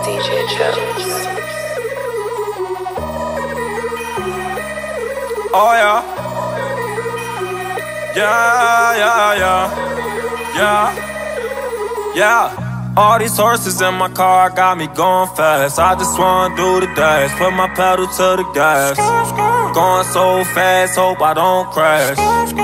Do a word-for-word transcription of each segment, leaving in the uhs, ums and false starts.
D J Jones. Oh yeah. Yeah, yeah, yeah. Yeah. Yeah. All these horses in my car got me going fast. I just wanna do the dash, put my pedal to the gas. Going so fast, hope I don't crash.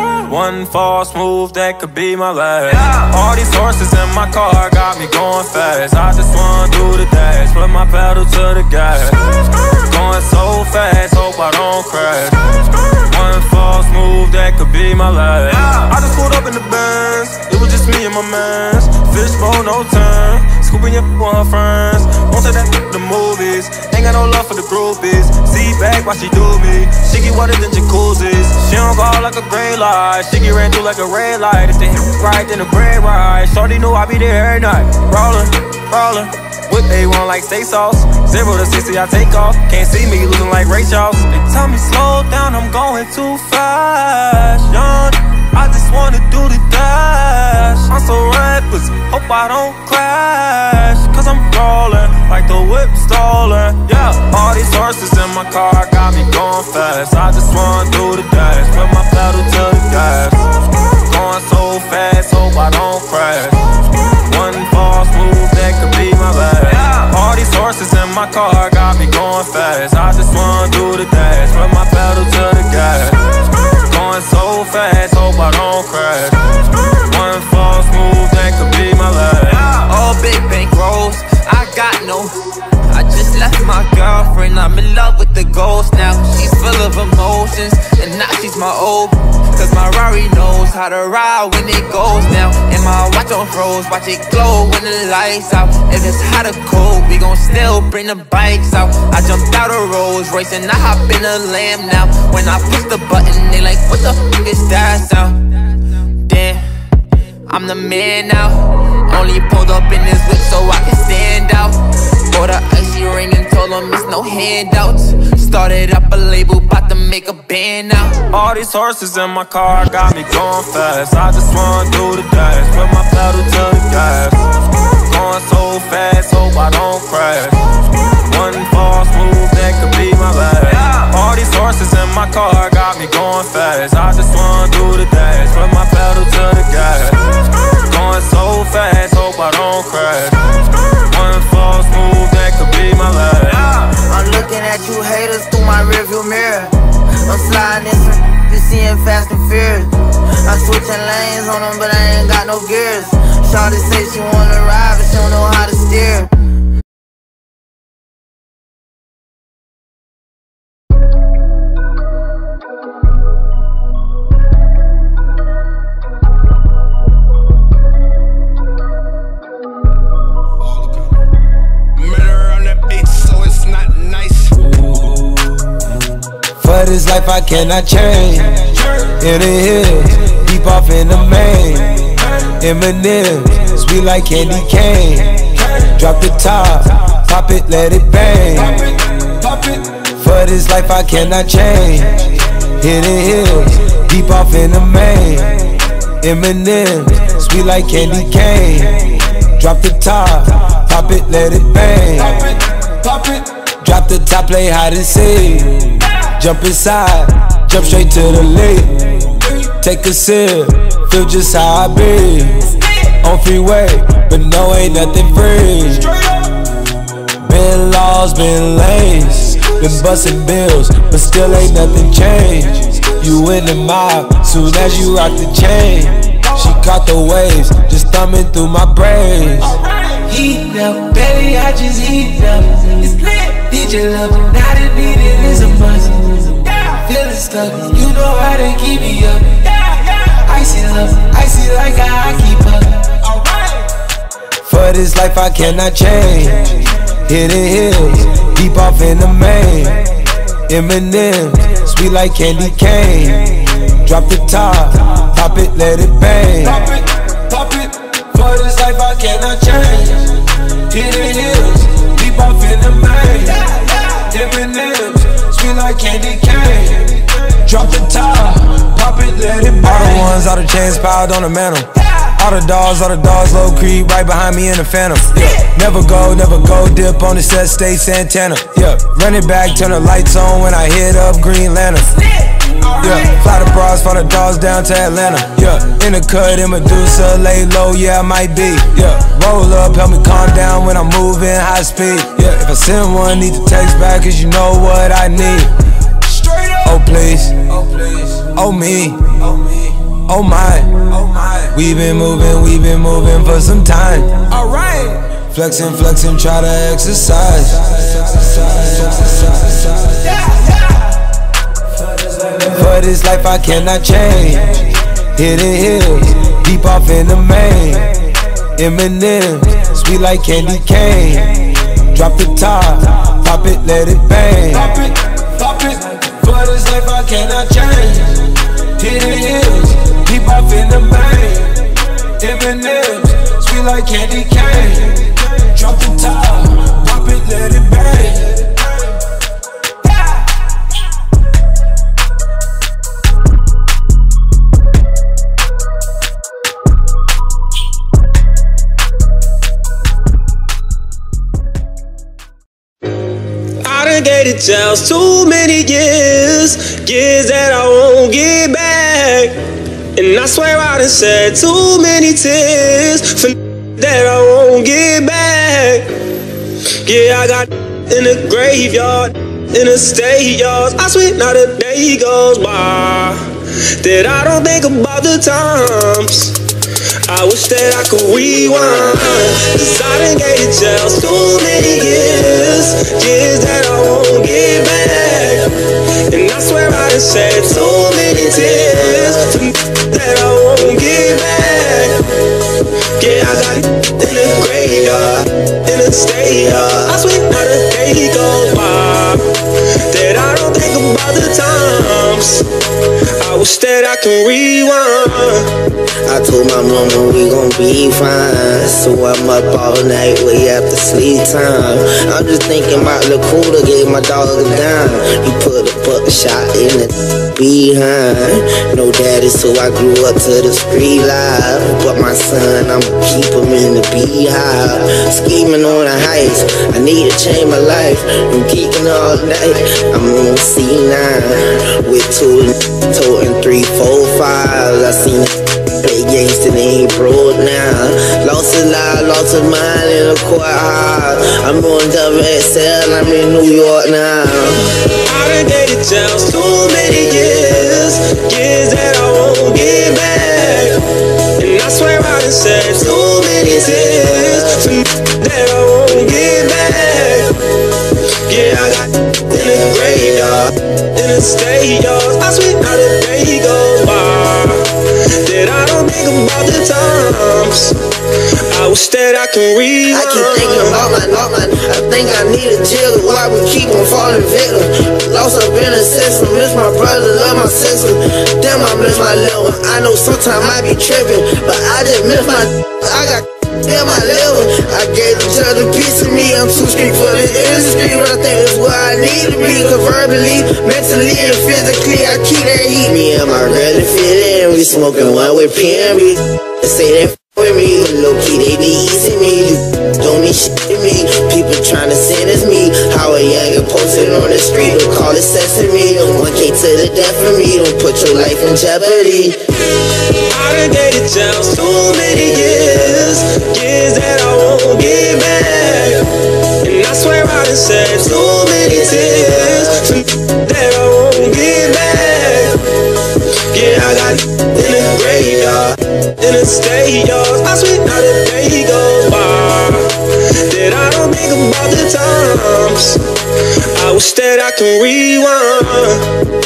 One false move, that could be my last. All these horses in my car got me going fast. I just wanna do the dash, put my pedal to the gas. Going so fast, hope I don't crash. One false move, that could be my last. I just pulled up in the Benz, it was just me and my mans. Fishbowl, no turn, scooping your with her friends. Won't take that the movies, ain't got no love for the groupies. See back while she do me, she get wetter than jacuzzis. She don't go out like a gray light, she get ran through like a red light. If they hit right, then the bread right. Shorty knew I be there every night. Rollin', rollin', whip A one like steak sauce. Zero to sixty, I take off. Can't see me losing like Ray Charles. They tell me slow down, I'm going too fast. Young, I just wanna do the dash. I'm so reckless, hope I don't crash. Cause I'm rollin' like the whip stolen. Yeah, all these horses in my car got me going fast. I just wanna do the dash, put my pedal to the gas. Going so fast, hope I don't crash. One false move, that could be my last. All these horses in my car got me going fast. I just wanna do the dash, put my pedal to the gas. Going so fast, hope I don't crash. One false move, that could be my last. All big bank rolls, I got no. I just left my girlfriend, I'm in love with the ghost now. She's full of emotions, and now she's my old. Cause my Rari knows how to ride when it goes down. And my watch on froze, watch it glow when the lights out. If it's hot or cold, we gon' still bring the bikes out. I jumped out of Rolls Royce and I hop in a Lamb now. When I push the button, they like, what the f is that sound? Damn, I'm the man now. Only pulled up in this whip so I can stand out. Bought a icy ring and told them it's no handouts. Started up a label, bout to make a band now. All these horses in my car got me going fast. I just wanna do the dash, put my pedal to the gas. Going so fast, hope I don't crash. One false move, that could be my last. All these horses in my car got me going fast. I just wanna do the dash, put my pedal to the gas. Going so fast, hope I don't crash. One false move, that could be my last. I'm looking at you haters through my rearview mirror. I'm sliding in some just seeing Fast and Furious. I'm switching lanes on them, but I ain't got no gears. Shawty say she wanna ride, but she don't know how to steer. For this life I cannot change. In the hills, deep off in the main. Eminem, sweet like candy cane. Drop the top, pop it, let it bang. For this life I cannot change. In the hills, deep off in the main. Eminem, sweet like candy cane. Drop the top, pop it, let it bang. Drop the top, play hide and seek. Jump inside, jump straight to the lake. Take a sip, feel just how I be. On freeway, but no, ain't nothing free. Been laws, been lanes. Been busting bills, but still ain't nothing changed. You in the mob, soon as you rock the chain. She caught the waves, just thumbing through my brains. Heat up, baby, I just heat up. It's lit. Did you love it? Now the needed is a must. Feeling stuck, you know how to keep me up. Icy love, icy like I keep up. For this life I cannot change. Hidden hills, deep off in the main. Eminem, sweet like candy cane. Drop the top, pop it, let it bang. Pop it, pop it. For this life I cannot change. Hidden hills, deep off in the main. Eminem, sweet like candy cane. Drop the top, pop it, let it bang. All the ones, all the chains piled on the mantle. All the dogs, all the dogs, low creep, right behind me in the Phantom. Yeah, never go, never go, dip on the set, stay Santana. Yeah, run it back, turn the lights on when I hit up Green Lantern. Yeah, fly the bras, fly the dogs down to Atlanta. Yeah, in the cut, in Medusa, lay low, yeah, I might be. Yeah, roll up, help me calm down when I'm moving high speed. Yeah, if I send one, need to text back, cause you know what I need. Oh please, oh me, oh my. We been moving, we been moving for some time. Alright, flexing, flexing, try to exercise. For this life I cannot change. Hidden hills, deep off in the main. Eminem, sweet like candy cane. Drop the top, pop it, let it bang. Pop it, pop it. For this life I cannot change. Hidden hills, deep off in the main. Eminem, sweet like candy cane. Drop the top, pop it, let it bang. Gated jails too many years, years that I won't get back. And I swear I done shed too many tears for that I won't get back. Yeah, I got in the graveyard, in the state yards. I swear not a day goes by that I don't think about the times. I wish that I could rewind, cause I done gated jails too many years, years that I won't get back. And I swear I done shed too many tears that I won't get back. Yeah, I got it in the graveyard, in the state yard. I swear not a day goes by that I don't think about the times. I wish that I can rewind. I told my mama we gon' be fine, so I'm up all night way after sleep time. I'm just thinking about Lakuta, gave my dog a dime. He put a buckshot in the behind. No daddy, so I grew up to the street life. But my son, I'ma keep him in the beehive. Scheming on the heights, I need to change my life. I'm geeking all night, I'm on C nine with two toting three, four, fives. I seen play gangsta, they ain't broke now. Lost a lot, lost a mind in a courthouse. I'm on W S L, I'm in New York now. I done gated jails too many years, years that I won't get back. And I swear I done shed too many tears that I won't get back. Yeah, I got in the graveyard, in the state yards. I swear not a day goes by that I don't think about the times. I wish that I can rewind. I keep thinking about my mama. I think I need a chill. Why we keep on falling victim? Lost up in the system. Miss my brother, love my sister. Damn, I miss my little one. I know sometimes I be tripping, but I just miss my. I got in my liver. I gave each other a piece of me. I'm too street for the industry, but I think that's where I need to be. Cause verbally, mentally, and physically, I keep that heat. Me and my really fit in. We smoking one with P M B. They say that with me, low key they be easing me. You don't mean shit to me. People tryna sentence me. How a youngin' posted on the street, don't call it sesame. one K to the death for me, don't put your life in jeopardy. I done gated jails too many years, years that I won't get back. And I swear I done shed too many tears that I won't get back. Yeah, I got in the graveyard, in the state yards. I swear not a day goes by that I don't think about the times. I wish that I can rewind.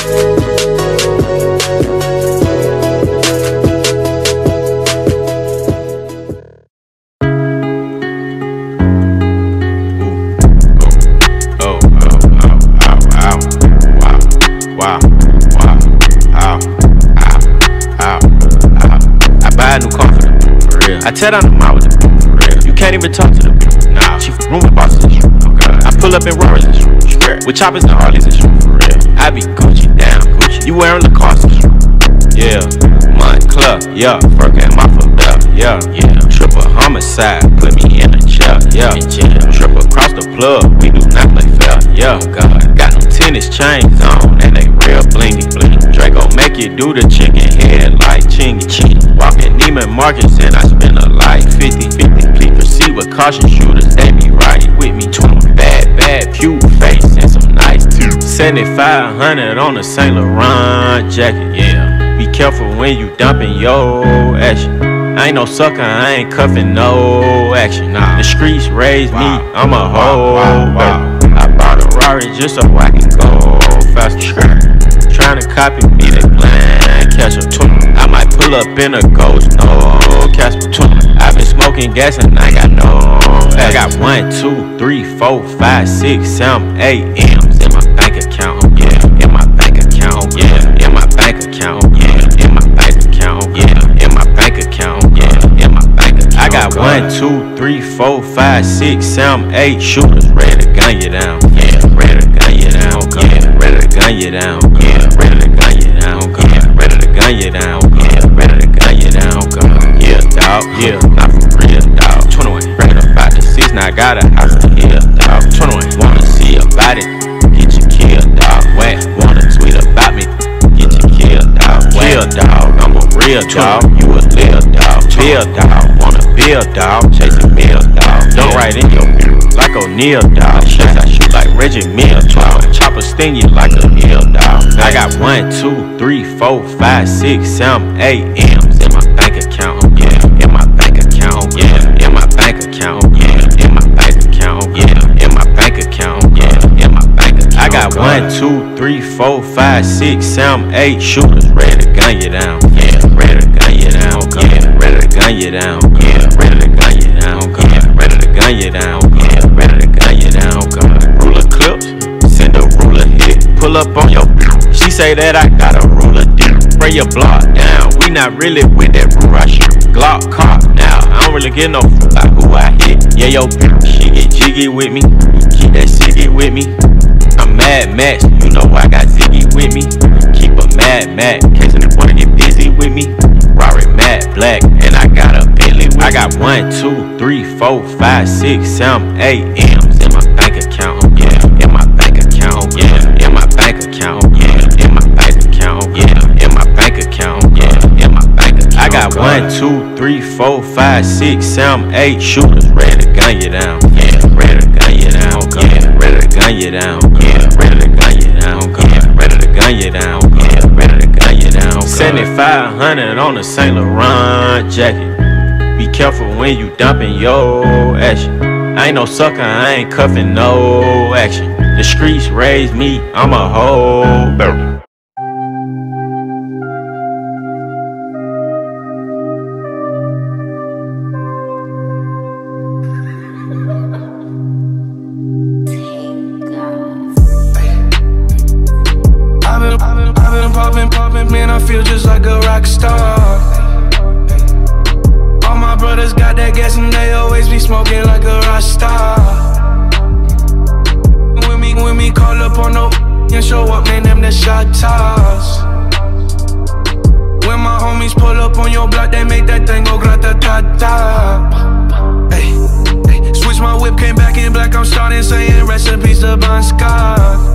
I tear down the mile with the for real. You can't even talk to the people. Nah, she room with bosses and shit. Oh God. I pull up in Rollers and shit. With choppers and Harleys and shit. For real. I be Gucci down, Gucci. You wearing Lacoste and shit. Yeah, Montclair, yeah, Fur game, my foot up, yeah. yeah, yeah. Triple homicide, put me in a jail, yeah. Triple across the plug, we do not play fair, yeah. God, got them tennis chains on, and they real blingy, bling. Draco make you do the chicken head like chingy, chingy. Walking Neiman Marcus and I spend a life fifty, fifty. Please proceed with caution, shooters, they be right with me. Bad, bad, pew face and some nice teeth. seventy-five hundred on a Saint Laurent jacket, yeah. Be careful when you dumping your action. I ain't no sucker, I ain't cuffing no action. Nah. The streets raised me, wow. I'm a hoe. Wow, wow, wow. I bought a Rari just so I can go faster. Trying to copy me, they plan catch up. I might pull up in a ghost, no Casper. I been smoking gas and I got no. I got one, two, three, four, five, six, seven, eight M's in my bank account, yeah. In my bank account, yeah. In my bank account, yeah. In my bank account, yeah. In my bank account, yeah. In my bank account. I got one, two, three, four, five, six, seven, eight shooters ready to gun you down, yeah. Ready to gun you down, yeah. Ready to gun you down, yeah. Ready to gun you down, yeah. Ready to gun you down, yeah. Ready to gun you down, yeah, dog, yeah. Not for real, dog. twenty-one, bring it up out the six, now I got a house to heal, dog. twenty-one, wanna see about it, get you killed, dog. Wet, wanna tweet about me, get you killed, dog. Kill, dog, I'm a real dog, you a lil dog. Bill, dog, wanna build, dog, chasing meal, dog. Don't write in your like O'Neal, dog. Shots I shoot like Reggie Mill, dog. Chopper sting you like a hill, dog. I got one, two, three, four, five, six, seven, eight M's in my bank account, yeah. In my bank account, yeah. In my bank account, yeah. In my bank account, yeah. In my bank account, yeah. In my bank account. I got one, two, three, four, five, six, seven, eight shooters ready to gun you down, yeah. Ready to gun you down, yeah. Ready to gun you down, yeah. Ready to gun you down, yeah. Ready to gun you down, yeah. Ready to gun you down, God. Ruler clips, send a ruler hit. Pull up on your bitch. She say that I got a ruler deep. Spray your block down. We not really with that rule I shoot. Glock cop now. I don't really get no f like who I hit. Yeah, yo, bitch, she get jiggy with me. Keep that Ziggy with me. I'm Mad Max, you know I got Ziggy with me. Keep a Mad Max, case they wanna get busy with me. Rari Matte Black, and I got a Bentley with me. I got one, two, three, four, five, six, seven, eight M's in my bank account, yeah. In my bank account, yeah. In my bank account, yeah. In my bank account, yeah. In my bank account, yeah. In my bank account. I got one, two, three, four, five, six, seven, eight shooters ready to gun you down, yeah. Ready to gun you down, yeah. Ready to gun you down, yeah. Ready to gun you down, yeah. Ready to gun you down, yeah. Ready to gun you down. seventy-five hundred on a Saint Laurent jacket. Be careful when you dumping your action. I ain't no sucker, I ain't cuffing no action. The streets raised me, I'm a hoe. Man, I feel just like a rock star. All my brothers got that gas and they always be smoking like a rock star. When me, when me call up on no and show up, man, them the shot toss. When my homies pull up on your block, they make that thing go grata-ta-ta. Hey, hey, switch my whip, came back in black, I'm starting saying recipes to Bon Scott.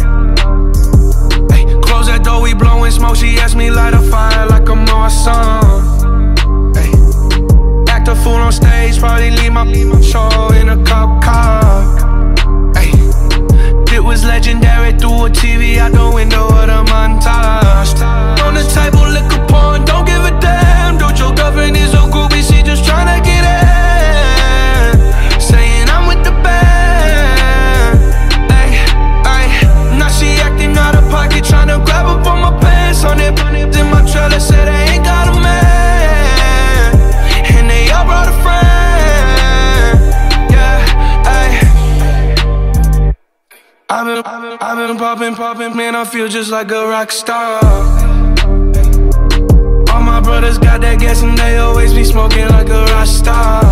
Close that door, we blowing smoke. She asked me light a fire like I'm awesome. Hey, act a fool on stage, probably leave my show in a cop car. Hey, it was legendary through a T V out the window of the montage. On the table, liquor porn, don't give a damn. Dude, your girlfriend is a groupie, she just tryna get in. Saying I'm with the band. Hey, hey, now she acting out of pocket, tryna grab up on my pants. On it, in my trailer, said they ain't got a man, and they all brought a friend. Yeah, ayy. I've been, I've been, I've been popping, popping, man, I feel just like a rock star. All my brothers got that gas and they always be smoking like a rock star.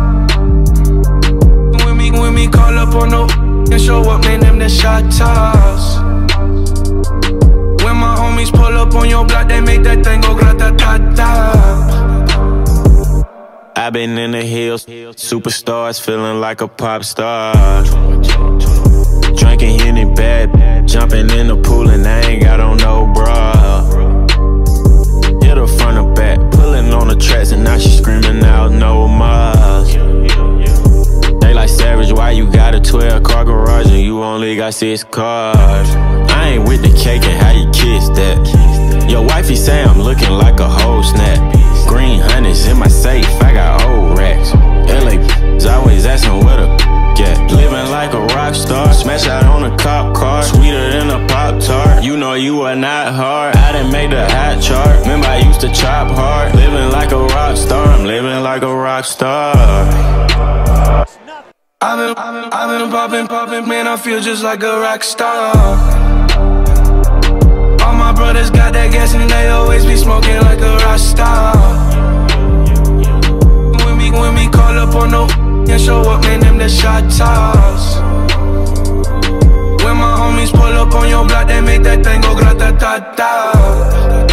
When me, when me call up on no and show up, man, them the shot toss. When my homies pull up on your block, they make that thing go grata-ta-ta. I I've been in the hills, superstars feeling like a pop star. Drinking Henny bad, jumping in the pool and I ain't got on no bra. Hit her front or back, pulling on the tracks and now she screaming out no more. They like Savage, why you got a twelve car garage and you only got six cars? I ain't with the cake and how you kiss that. Your wifey say I'm looking like a whole snap. Green honey's in my safe, I got old racks. L A's always asking where the get. Living like a rock star, smash out on a cop car, sweeter than a Pop-Tart. You know you are not hard, I done made the hot chart. Remember I used to chop hard. Living like a rock star, I'm living like a rock star. I've been, I've been, I've been poppin', poppin', man, I feel just like a rock star. All my brothers got that gas and they always be smoking like a rock star. When we, when we call up on no and show up, man, them the shot toss. When my homies pull up on your block, they make that thing go grata-ta-ta.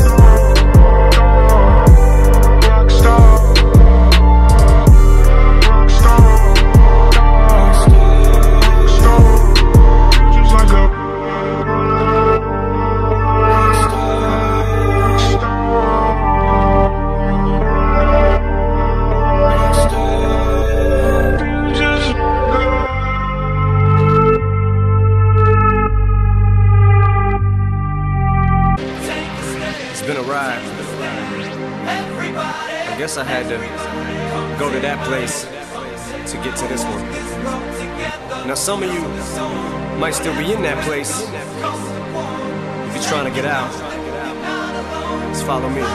I guess I had to go to that place to get to this one. Now some of you might still be in that place. If you're trying to get out, just follow me.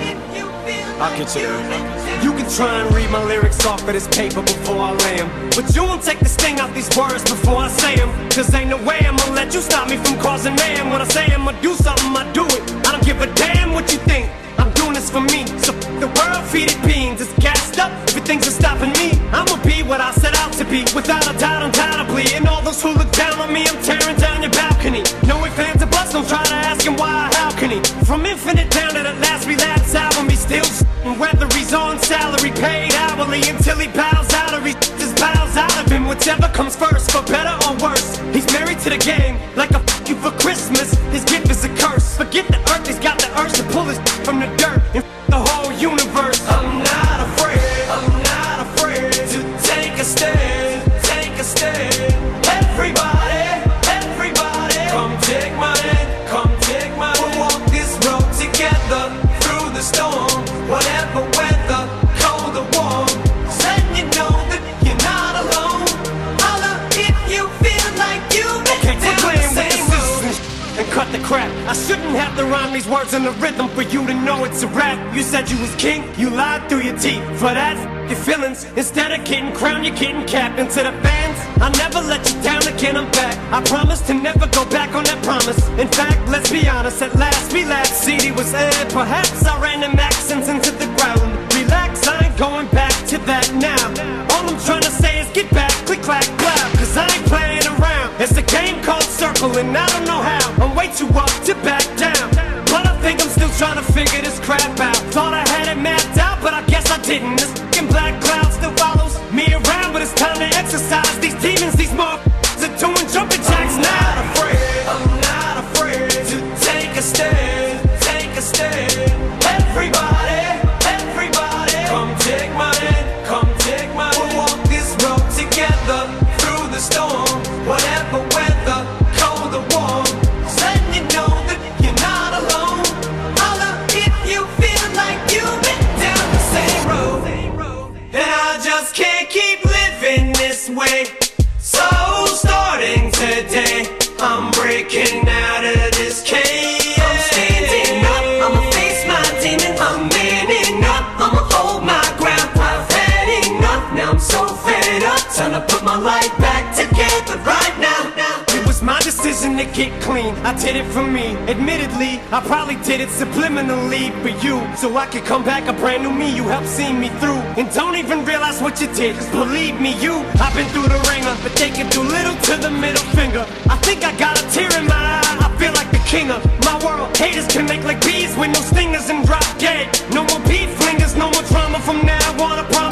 I'll get you there. You can try and read my lyrics off of this paper before I lay them, but you won't take the sting out these words before I say them. Cause ain't no way I'ma let you stop me from causing mayhem. When I say I'ma do something, I do it. I don't give a damn what you think. I'm doing this for me, so the world feed it beans. It's gassed up, everything's stopping me. I'ma be what I set out to be, without a doubt, undoubtedly. And all those who look down on me, I'm tearing down your balcony. No ifs, ands, or buts, don't try to ask him why, how can he? From Infinite down to the last relapse album, he's still s***ing. Whether he's on salary, paid hourly, until he bows out or he just bows out of him. Whichever comes first, for better or worse. He's married to the game, like a f*** you for Christmas. His gift is a curse. Forget the earth, he's got the urge to pull his from the dirt and f*** the whole universe. I'm not afraid, I'm not afraid to take a stand, take a stand. Everybody, everybody, come take my hand, come take my hand. We'll walk this road together through the storm, whatever weather, cold or warm. Let you know that you're not alone. Holla if you feel like you've been okay, down the same road. And cut the crap. I shouldn't have to rhyme these words in the rhythm for you to know it's a rap. You said you was king, you lied through your teeth. For that, f*** your feelings. Instead of getting crowned, you're getting capped. And to the fans, I'll never let you down again, I'm back. I promise to never go back on that promise. In fact, let's be honest, at last we laughed. C D was aired, perhaps I ran them accents into the ground. Relax, I ain't going back to that now. All I'm trying to say is get back, click, clack, clap. Cause I ain't playing around. It's a game called Circle and I don't know how. I'm way too up to back down, but I think I'm still trying to figure this crap out. Thought I had it mapped out, but I guess I didn't. This f***ing black cloud still follows me around, but it's time to exercise these demons. These motherfuckers are doing jumping jacks now. I'm not afraid, I'm not afraid to take a stand, take a stand. Everybody, everybody, come take my hand, come take my hand. We'll walk this road together through the storm, whatever weather, cold or warm. Letting you know that you're not alone. Holla if you feel like you've been down the same road. And I just can't keep living this way. So starting today, I'm breaking out of this cage. I'm standing up, I'ma face my demon. I'm manning up, I'ma hold my ground. I've had enough, now I'm so fed up. Time to put my life back together right now, now. It was my decision to get clean, I did it for me. Admittedly, I probably did it subliminally for you, so I could come back a brand new me. You helped see me through, and don't even realize what you did, cause believe me, you, I've been through the ringer, but they can do little to the middle finger. I think I got a tear in my eye, I feel like the king of my world. Haters can make like bees with no stingers and drop dead. No more beef flingers, no more drama from now on, I promise.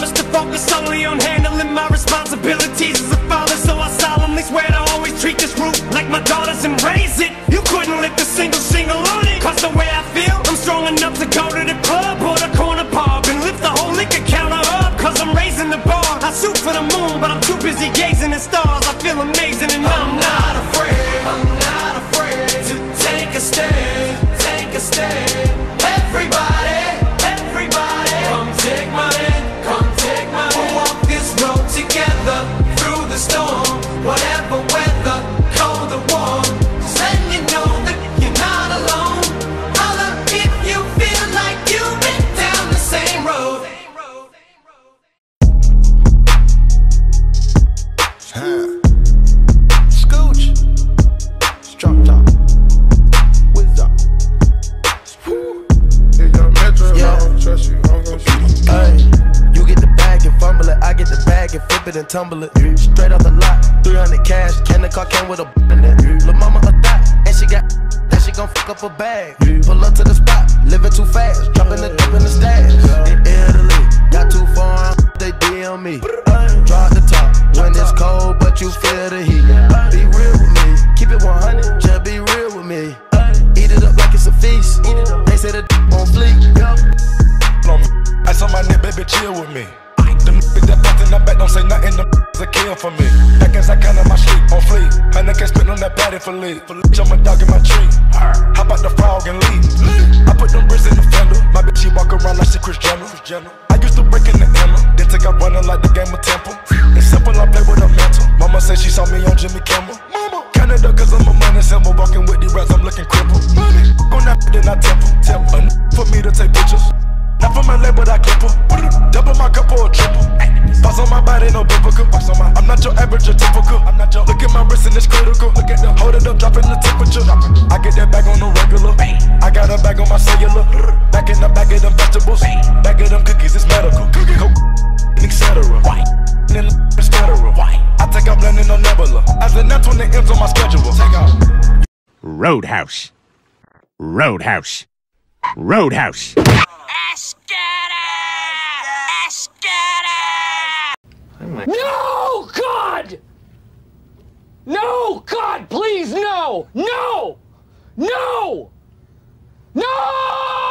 stars, I feel amazing and I'm not afraid. I'm not afraid to take a stand, take a stand. Everybody, everybody, come take my hand, come take my hand. We'll walk this road together through the storm, whatever weather, cold or warm. Just letting you know that you're not alone. Holla if you feel like you've been down the same road. Scooch, drop top, whiz up. Yeah, trust you, I'm gonna shoot. Ay, you get the bag and fumble it, I get the bag and flip it and tumble it. Straight off the lot, three hundred cash, can the car came with a in it. Lil' mama a thot, and she got that she gon' fuck up a bag. Pull up to the spot, living too fast, dropping the dip in the stash. In Italy, got too far, they D M me. Drop the top when it's cold, but you feel the heat. Be real with me, keep it one hundred, just be real with me. Eat it up like it's a feast. They say the d on fleek. I saw my nigga, baby, chill with me. Them niggas that bust in the back don't say nothing, them is a kill for me. Back as I count on my sleep, on fleek. Honey can't spit on that patty for leave. I'm a dog in my tree. Hop out the frog and leave. I put them bricks in the fender. My bitch, she walk around like she Chris Jenner. I used to break in the hammer, then take out running like the game of Temple. It's simple, I play with a mantle. Mama say she saw me on Jimmy Kimmel. Canada, cause I'm a money symbol. Walking with the rats, I'm looking crippled. On that, then I temple. Temple. For me to take pictures. Not for my leg, but I clip her. Double my cup or a triple. Boss on my body, no biblical. I'm not your average or typical. I'm not your. Look at my wrist and it's critical. Look at the hold it up, dropping the temperature. I get that bag on the regular. I got a bag on my cellular. Back in the bag of them vegetables. Bag of them cookies, it's medical. et cetera. Then it's federal. I take out blending on Nebula. As the net on the ends on my schedule. Take out. Roadhouse. Roadhouse. Roadhouse. No, God! No, God, please, no! No! No! No!